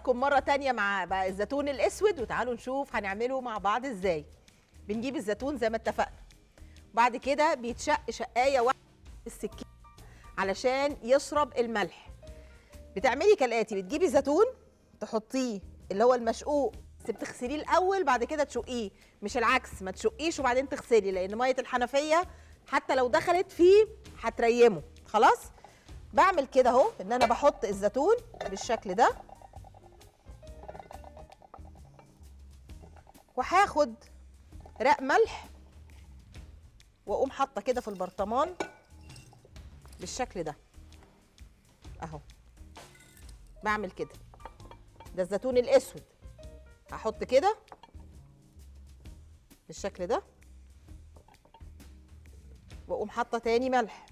بحضراتكم مرة تانية مع بقى الزيتون الأسود، وتعالوا نشوف هنعمله مع بعض إزاي. بنجيب الزيتون زي ما اتفقنا، بعد كده بيتشق شقاية واحدة بالسكين علشان يشرب الملح. بتعملي كالآتي: بتجيبي زيتون تحطيه اللي هو المشقوق، بس بتغسليه الأول بعد كده تشقيه، مش العكس، ما تشقيش وبعدين تغسلي، لأن مية الحنفية حتى لو دخلت فيه هتريمه. خلاص؟ بعمل كده اهو، ان انا بحط الزيتون بالشكل ده، وهاخد رق ملح واقوم حاطه كده في البرطمان بالشكل ده اهو. بعمل كده، ده الزيتون الاسود، هحط كده بالشكل ده واقوم حاطه تاني ملح.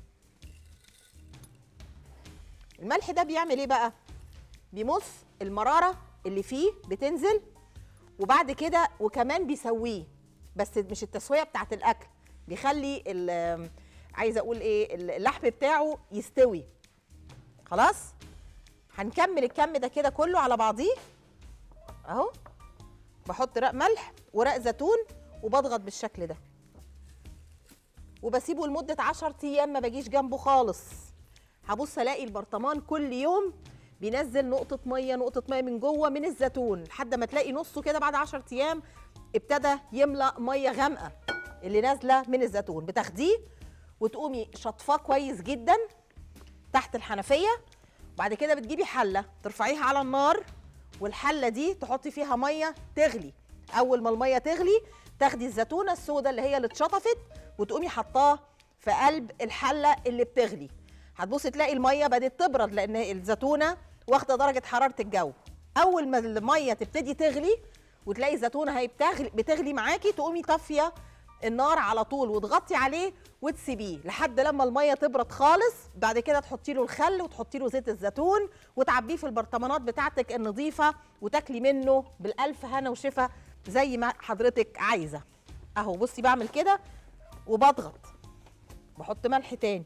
الملح ده بيعمل ايه بقى؟ بيمص المراره اللي فيه، بتنزل، وبعد كده وكمان بيسويه، بس مش التسويه بتاعت الاكل، بيخلي عايزه اقول ايه، اللحم بتاعه يستوي. خلاص؟ هنكمل الكم ده كده كله على بعضيه اهو. بحط رق ملح ورق زيتون وبضغط بالشكل ده، وبسيبه لمده 10 ايام، ما باجيش جنبه خالص. هبص الاقي البرطمان كل يوم بينزل نقطه ميه نقطه ميه من جوه من الزيتون، لحد ما تلاقي نصه كده بعد 10 ايام ابتدى يملأ ميه غامقه اللي نازله من الزيتون. بتاخديه وتقومي شطفاه كويس جدا تحت الحنفيه، وبعد كده بتجيبي حله ترفعيها على النار، والحله دي تحطي فيها ميه تغلي. اول ما الميه تغلي تاخدي الزيتونه السوداء اللي هي اللي اتشطفت وتقومي حطاه في قلب الحله اللي بتغلي. هتبصي تلاقي الميه بدات تبرد، لان الزيتونه واخده درجه حراره الجو. اول ما الميه تبتدي تغلي وتلاقي الزيتونه هي بتغلي معاكي، تقومي طافيه النار على طول وتغطي عليه وتسيبيه لحد لما الميه تبرد خالص. بعد كده تحطي له الخل وتحطي له زيت الزيتون وتعبيه في البرطمانات بتاعتك النظيفه، وتاكلي منه بالالف هنا وشفا زي ما حضرتك عايزه اهو. بصي بعمل كده وبضغط، بحط ملح تاني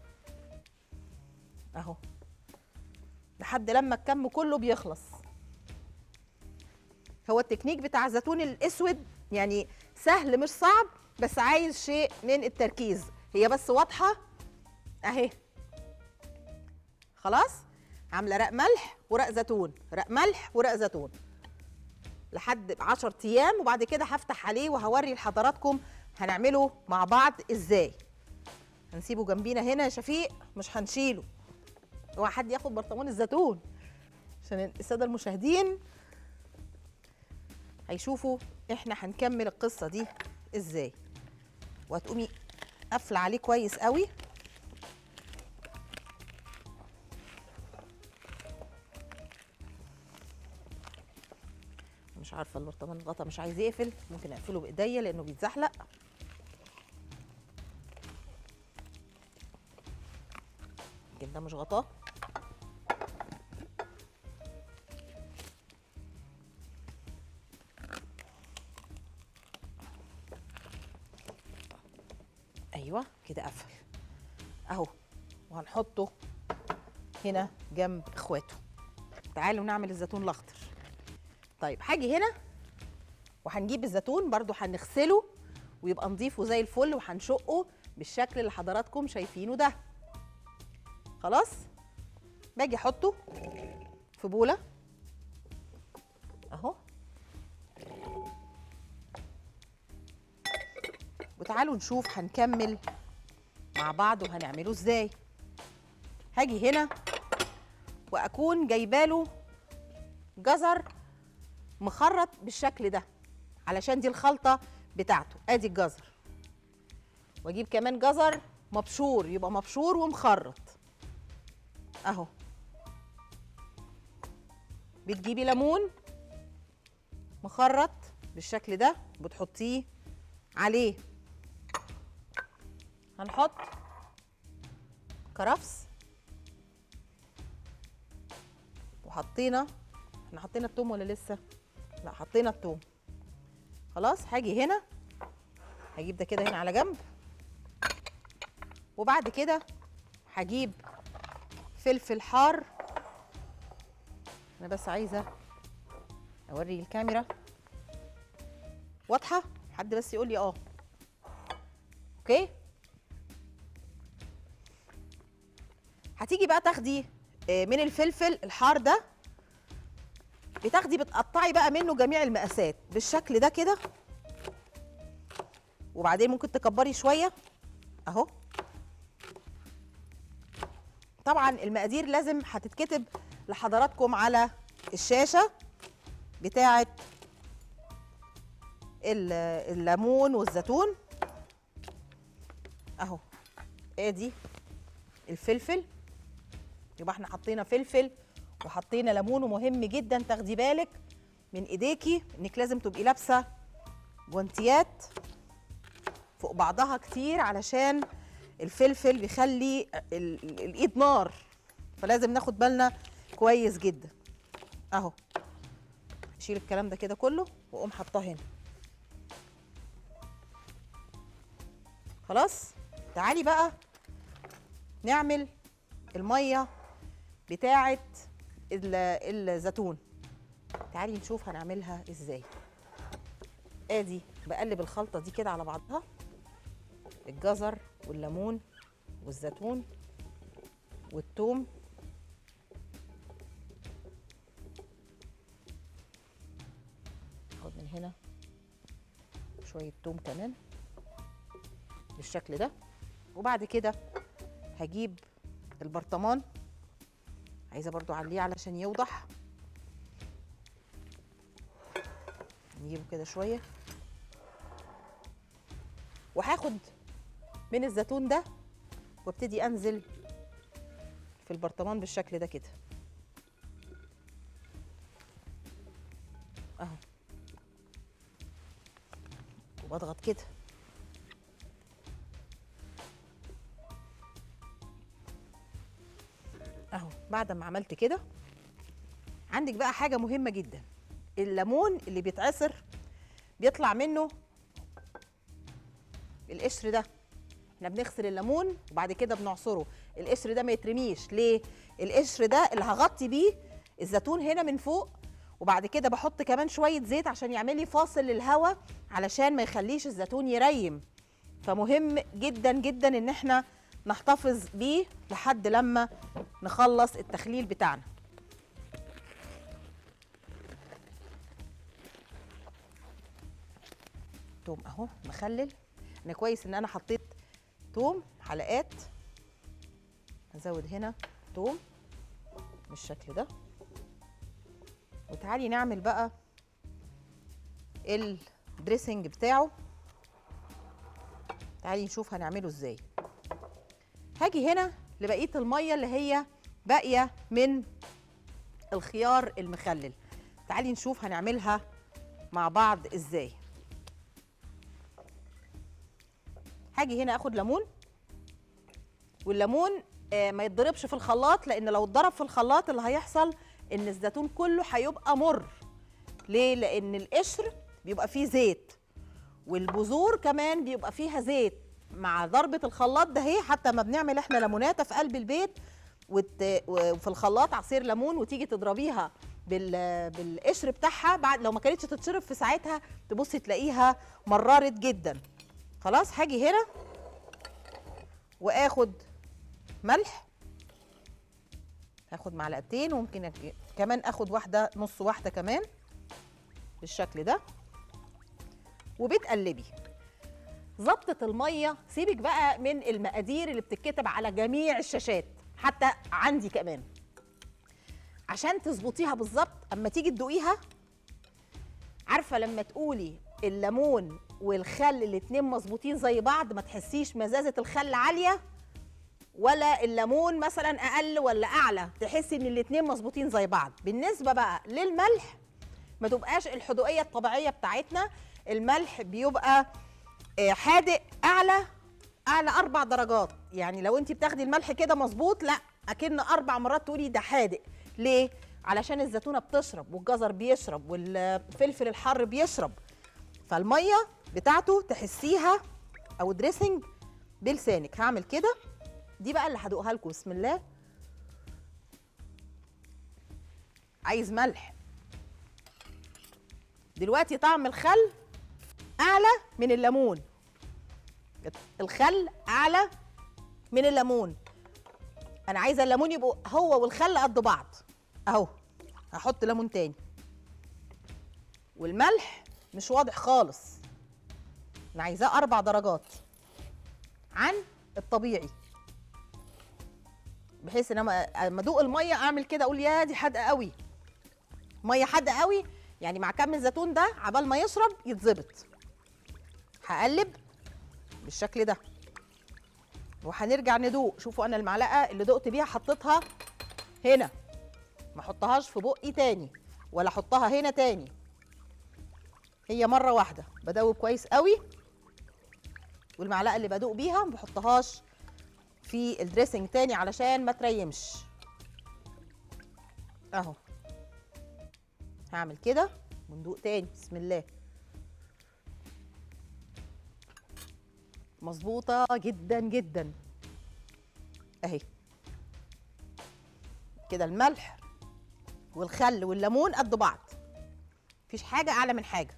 اهو لحد لما الكم كله بيخلص. هو التكنيك بتاع الزيتون الاسود يعني سهل مش صعب، بس عايز شيء من التركيز. هي بس واضحه اهي. خلاص؟ عامله رق ملح ورق زيتون، رق ملح ورق زيتون لحد 10 ايام، وبعد كده هفتح عليه وهوري لحضراتكم هنعمله مع بعض ازاي. هنسيبه جنبينا هنا يا شفيق، مش هنشيله، اوعى حد ياخد برطمان الزيتون عشان الساده المشاهدين هيشوفوا احنا هنكمل القصه دي ازاي. وهتقومي قافله عليه كويس قوي مش عارفه البرطمان الغطا مش عايز يقفل، ممكن اقفله بايديا لانه بيتزحلق. لكن ده مش غطاه. ايوه كده قفل اهو، وهنحطه هنا جنب اخواته. تعالوا نعمل الزيتون الاخضر. طيب هاجي هنا وهنجيب الزيتون برضو هنغسله ويبقى نظيف وزي الفل، وهنشقه بالشكل اللي حضراتكم شايفينه ده. خلاص؟ باجي احطه في بوله اهو، وتعالوا نشوف هنكمل مع بعض وهنعمله ازاي. هاجي هنا واكون جايباله جزر مخرط بالشكل ده علشان دي الخلطه بتاعته. ادي الجزر، واجيب كمان جزر مبشور، يبقى مبشور ومخرط اهو. بتجيبي ليمون مخرط بالشكل ده بتحطيه عليه. هنحط كرفس، وحطينا، احنا حطينا التوم ولا لسه؟ لا حطينا التوم. خلاص هاجي هنا هجيب ده كده هنا على جنب، وبعد كده هجيب فلفل حار. انا بس عايزه اوري الكاميرا واضحه؟ حد بس يقول لي اه. اوكي. هتيجي بقى تاخدي من الفلفل الحار ده، بتقطعي بقى منه جميع المقاسات بالشكل ده كده، وبعدين ممكن تكبري شويه اهو. طبعا المقادير لازم هتتكتب لحضراتكم على الشاشه بتاعه الليمون والزيتون اهو. ادي الفلفل، يبقى احنا حطينا فلفل وحطينا ليمون. ومهم جدا تاخدي بالك من ايديكي انك لازم تبقي لابسه جوانتيات فوق بعضها كتير، علشان الفلفل بيخلي الايد نار، فلازم ناخد بالنا كويس جدا اهو. اشيل الكلام ده كده كله واقوم حاطاه هنا. خلاص. تعالي بقى نعمل الميه بتاعه الزيتون. تعالي نشوف هنعملها ازاي. ادي بقلب الخلطه دي كده على بعضها، الجزر والليمون والزيتون والثوم. اخد من هنا شويه ثوم كمان بالشكل ده. وبعد كده هجيب البرطمان، عايزه برضو اعليه علشان يوضح. نجيبه كده شويه، وهاخد من الزيتون ده وابتدي انزل في البرطمان بالشكل ده كده اهو، وبضغط كده اهو. بعد ما عملت كده، عندك بقى حاجه مهمه جدا. الليمون اللي بيتعصر بيطلع منه القشر ده. احنا بنغسل الليمون وبعد كده بنعصره. القشر ده ما يترميش. ليه؟ القشر ده اللي هغطي بيه الزيتون هنا من فوق، وبعد كده بحط كمان شويه زيت عشان يعمل لي فاصل للهواء، علشان ما يخليش الزيتون يريم. فمهم جدا جدا ان احنا نحتفظ بيه لحد لما نخلص التخليل بتاعنا. توم اهو مخلل. انا كويس ان انا حطيت توم حلقات. هزود هنا توم بالشكل ده. وتعالي نعمل بقى الدريسنج بتاعه. تعالي نشوف هنعمله ازاي. هاجي هنا لبقيه الميه اللي هي باقيه من الخيار المخلل. تعالي نشوف هنعملها مع بعض ازاي. هاجي هنا اخد ليمون، والليمون ما يتضربش في الخلاط، لان لو اتضرب في الخلاط اللي هيحصل ان الزيتون كله هيبقى مر. ليه؟ لان القشر بيبقى فيه زيت، والبذور كمان بيبقى فيها زيت. مع ضربه الخلاط ده هي، حتى ما بنعمل احنا ليموناته في قلب البيت وفي الخلاط عصير ليمون، وتيجي تضربيها بالقشر بتاعها، بعد لو ما كانتش تتشرب في ساعتها تبصي تلاقيها مررت جدا. خلاص. هاجي هنا واخد ملح، هاخد معلقتين، وممكن كمان اخد واحده، نص واحده كمان بالشكل ده. وبتقلبي. ظبطة الميه سيبك بقى من المقادير اللي بتتكتب على جميع الشاشات، حتى عندي كمان، عشان تظبطيها بالظبط. اما تيجي تدوقيها، عارفه لما تقولي الليمون والخل الاتنين مظبوطين زي بعض، ما تحسيش مزازه الخل عاليه ولا الليمون مثلا اقل ولا اعلى، تحسي ان الاتنين مظبوطين زي بعض. بالنسبه بقى للملح، ما تبقاش الحدوقيه الطبيعيه بتاعتنا. الملح بيبقى حادق اعلى 4 درجات. يعني لو انت بتاخدي الملح كده مظبوط، لا اكن 4 مرات تقولي ده حادق. ليه؟ علشان الزيتونه بتشرب، والجزر بيشرب، والفلفل الحار بيشرب، فالميه بتاعته تحسيها، او دريسنج بلسانك. هعمل كده. دي بقى اللي هدوقها لكم. بسم الله. عايز ملح دلوقتي طعم الخل اعلى من الليمون، الخل اعلى من الليمون. انا عايزه الليمون يبقوا هو والخل قد بعض اهو. هحط ليمون تاني، والملح مش واضح خالص، انا عايزاه 4 درجات عن الطبيعي، بحيث ان اما ادوق الميه اعمل كده اقول يا دي حادقه قوي، ميه حادقه قوي. يعني مع كم الزيتون ده عبال ما يشرب يتظبط. هقلب بالشكل ده وهنرجع ندوق. شوفوا انا المعلقه اللي دقت بيها حطيتها هنا، ما احطهاش في بقي تاني ولا احطها هنا تاني، هي مره واحده بدوب كويس قوي. والمعلقه اللي بدوق بيها ما بحطهاش في الدريسنج تاني علشان ما تريمش اهو. هعمل كده وندوق تاني. بسم الله. مظبوطه جدا جدا اهي كده. الملح والخل والليمون قد بعض، مفيش حاجه اعلى من حاجه.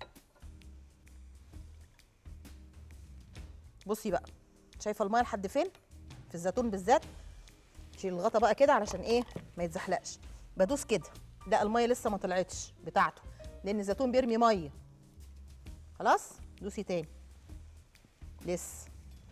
بصي بقى، شايفه الميه لحد فين في الزيتون بالذات؟ شيل الغطا بقى كده علشان ايه ما يتزحلقش. بدوس كده، لا الميه لسه ما طلعتش بتاعته لان الزيتون بيرمي ميه. خلاص دوسي تاني لسه.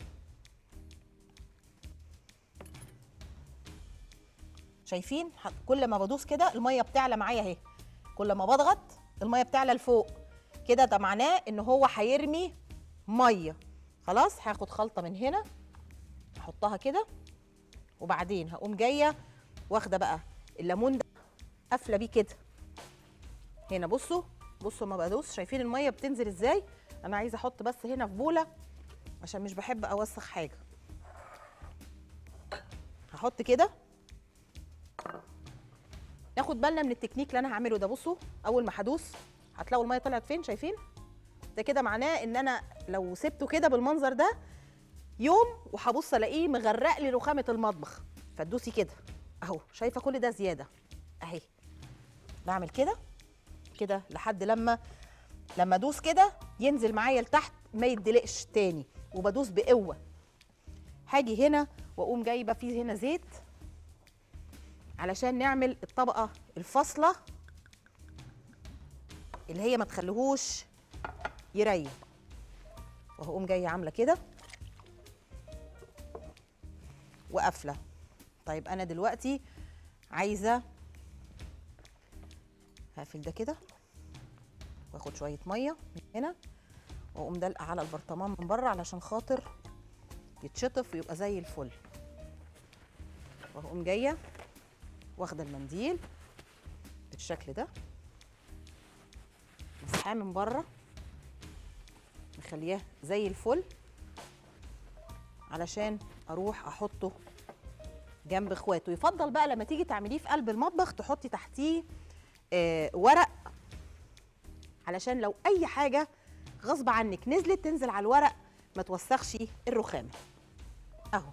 شايفين كل ما بدوس كده الميه بتعلى معايا اهي، كل ما بضغط الميه بتعلى لفوق كده، ده معناه ان هو هيرمي ميه. خلاص هاخد خلطه من هنا احطها كده، وبعدين هقوم جايه واخده بقى الليمون ده قافله بيه كده هنا. بصوا بصوا ما بدوس، شايفين الميه بتنزل ازاي؟ انا عايزه احط بس هنا في بوله عشان مش بحب اوسخ حاجه. هحط كده. ناخد بالنا من التكنيك اللي انا هعمله ده. بصوا اول ما هدوس هتلاقوا الميه طلعت فين، شايفين؟ ده كده معناه ان انا لو سبته كده بالمنظر ده يوم وهبص الاقيه مغرق لي رخامه المطبخ. فتدوسي كده اهو، شايفه كل ده زياده اهي. بعمل كده كده لحد لما ادوس كده ينزل معايا لتحت ما يدلقش تاني، وبدوس بقوه. هاجي هنا واقوم جايبه فيه هنا زيت علشان نعمل الطبقه الفاصله اللي هي ما تخليهوش يريم، وهقوم جايه عامله كده وقافله. طيب انا دلوقتي عايزه هقفل ده كده واخد شويه ميه من هنا واقوم دلقه على البرطمان من بره علشان خاطر يتشطف ويبقى زي الفل. وهقوم جايه واخده المنديل بالشكل ده مسحاه من بره مخلياه زي الفل علشان اروح احطه جنب اخواته. يفضل بقى لما تيجي تعمليه في قلب المطبخ تحطي تحتيه ورق، علشان لو اي حاجه غصب عنك نزلت تنزل على الورق ما توسخش الرخامه اهو.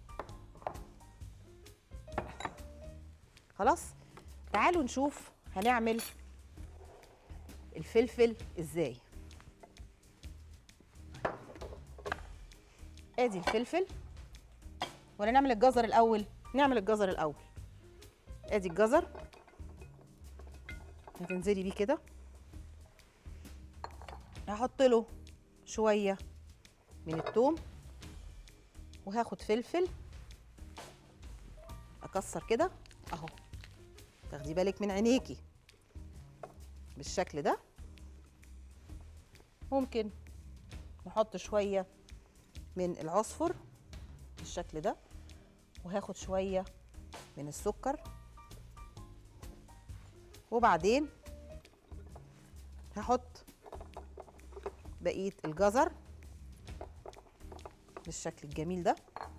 خلاص تعالوا نشوف هنعمل الفلفل ازاي. ادي الفلفل، ولا نعمل الجزر الاول؟ نعمل الجزر الاول. ادي الجزر هتنزلي بيه كده، هحط له شويه من الثوم، وهاخد فلفل اكسر كده اهو، تاخدي بالك من عينيكي بالشكل ده. ممكن نحط شويه من العصفر بالشكل ده، وهاخد شويه من السكر، وبعدين هحط بقيه الجزر بالشكل الجميل ده،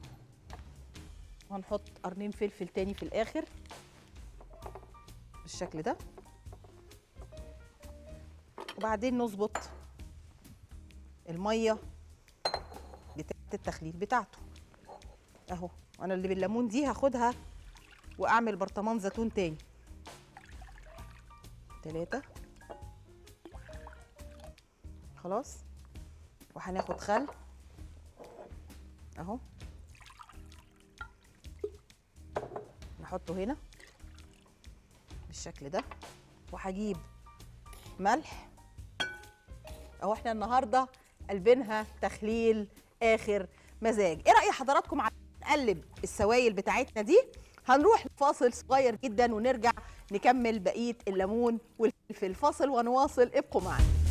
وهنحط قرنين فلفل تاني في الاخر بالشكل ده، وبعدين نظبط الميه بتاعت التخليل بتاعته اهو. انا اللي بالليمون دي هاخدها واعمل برطمان زيتون تاني 3 خلاص. وهناخد خل اهو، نحطه هنا بالشكل ده. وهجيب ملح اهو، احنا النهارده قلبينها تخليل اخر مزاج. ايه رأي حضراتكم نقلب السوائل بتاعتنا دي؟ هنروح لفاصل صغير جدا ونرجع نكمل بقية الليمون والفلفل. فاصل ونواصل، ابقوا معنا.